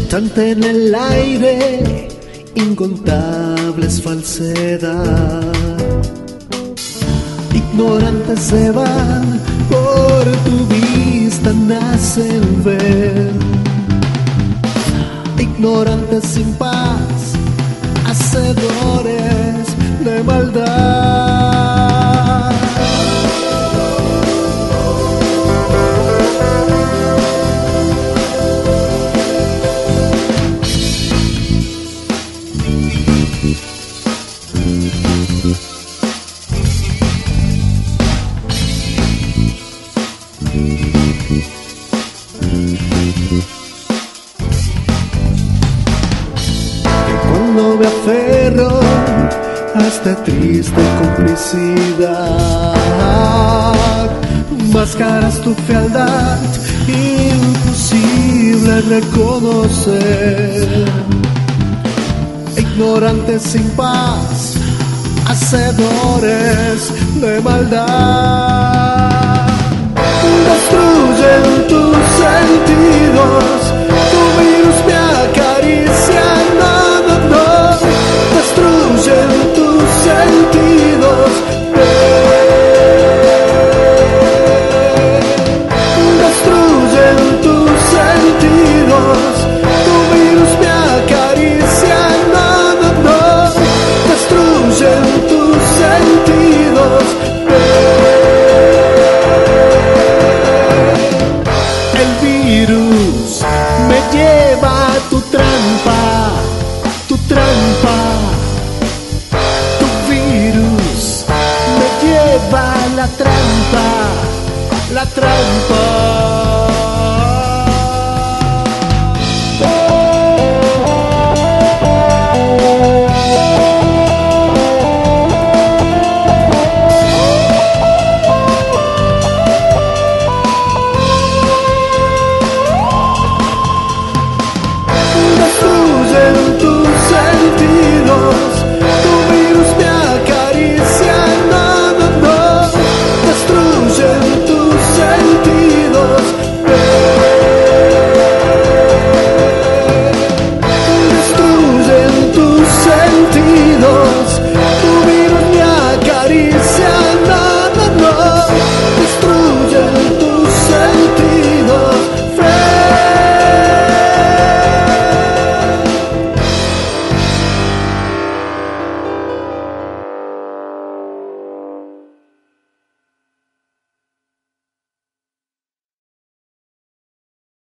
Tanta en el aire, incontables falsedad. Ignorantes se van, por tu vista nacen ver. Ignorantes sin paz, hacedores de maldad. Cuando me aferro a esta triste complicidad, mascaras tu fealdad, imposible reconocer. Ignorantes sin paz, hacedores de maldad. Destruyen tus sentidos, tu virus me acaricia, no, no, no. Destruyen tus sentidos, destruyen tus sentidos, tu virus me acaricia, no, no, no. Destruyen tus sentidos. El virus me lleva a tu trampa, tu trampa. Tu virus me lleva a la trampa, la trampa.